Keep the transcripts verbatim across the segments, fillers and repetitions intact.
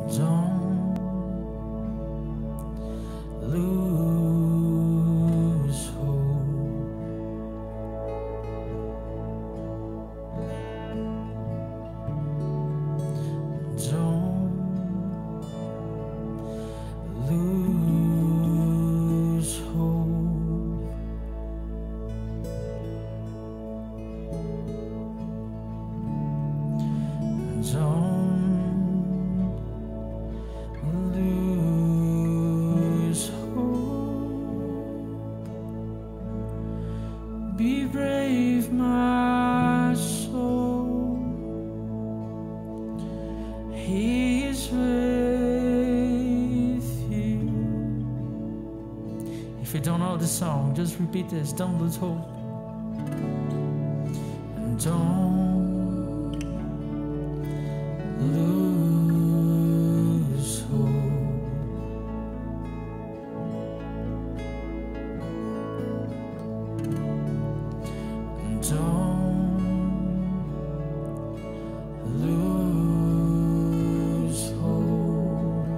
Don't lose hope. Don't lose hope. Don't lose hope. Be brave, my soul. He is with you. If you don't know the song, just repeat this. Don't lose hope. And don't lose hope. And don't lose hope.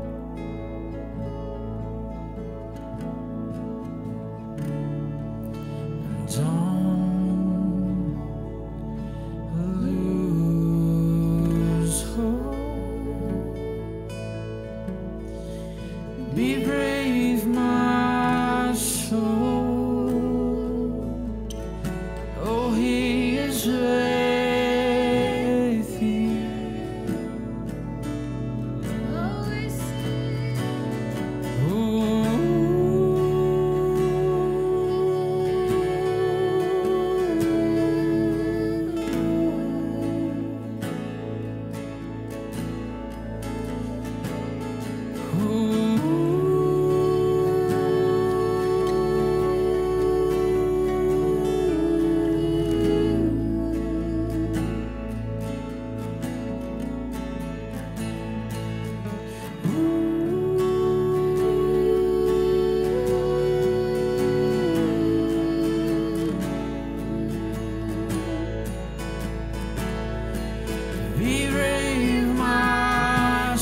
And don't lose hope. Be brave, my soul. Oh, he is with you. Be brave, my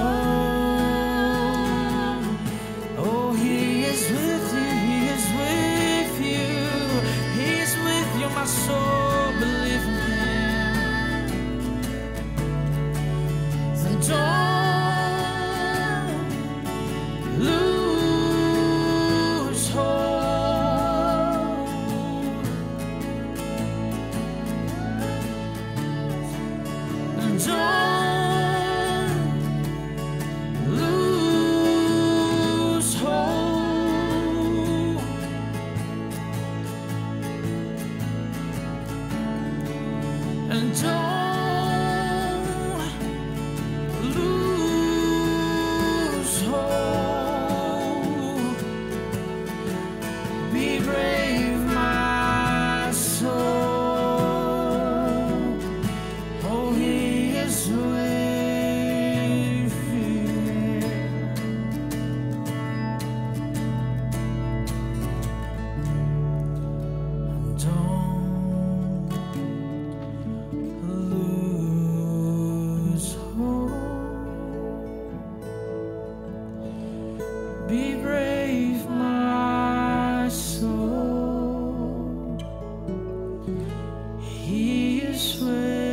soul. Oh, he is with you, he is with you. He is with you, my soul. Believe in him. And don't lose hope. And don't lose hope. And don't lose hope. Be brave, my soul. Oh, he is with you. And don't lose hope. Be brave, my soul. He is with